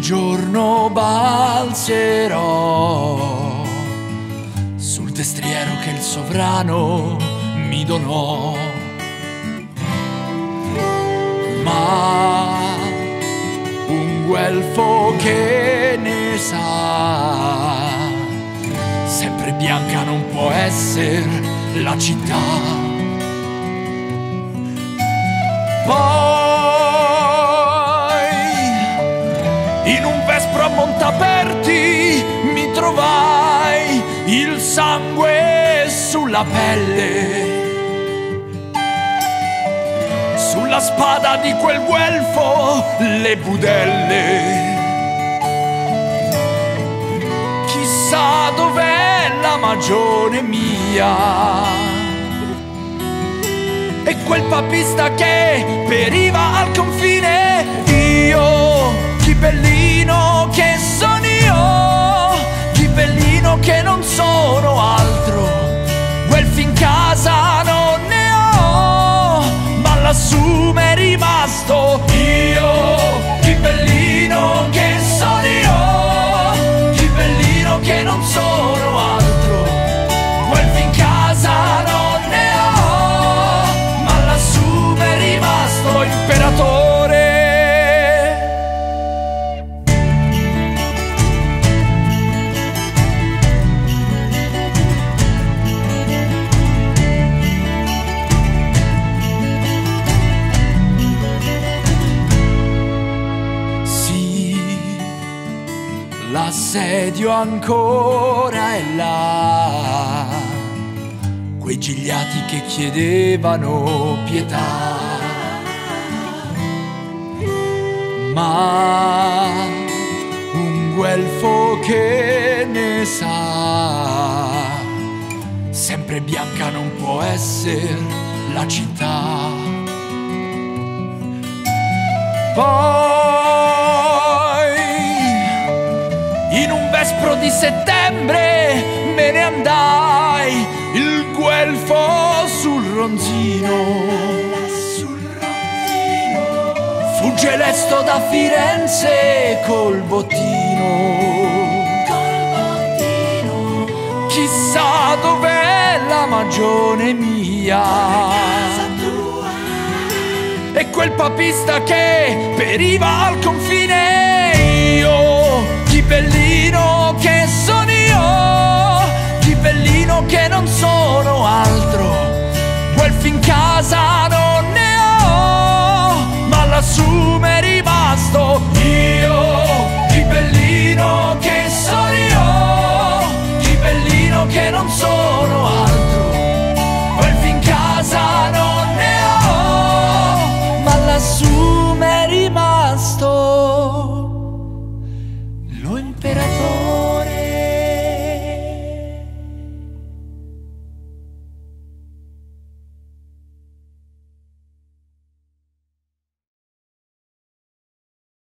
giorno balzerò sul destriero che il sovrano mi donò, ma un guelfo che ne sa, sempre bianca non può essere la città. Poi in un vespro a Montaperti mi trovai il sangue sulla pelle, sulla spada di quel guelfo le budelle. Chissà dov'è la magione mia e quel papista che periva al confine. Io, Ghibellino che sono io, Ghibellino che non sono altro, guelfi in casa non ne ho, ma lassù m'è rimasto. Io, Ghibellino che sono io, Ghibellino che non sono altro, guelfi in casa non ne ho, ma lassù m'è rimasto imperatore. L'assedio ancora è là, quei gigliati che chiedevano pietà, ma un guelfo che ne sa, sempre bianca non può essere la città. In un vespro di settembre me ne andai, il guelfo sul ronzino fugge lesto da Firenze col bottino. Chissà dov'è la magione mia e quel papista che periva al confine. Io, Ghibellino che sono io, Ghibellino che non sono altro, guelfi in casa non ne ho, ma lassù m'è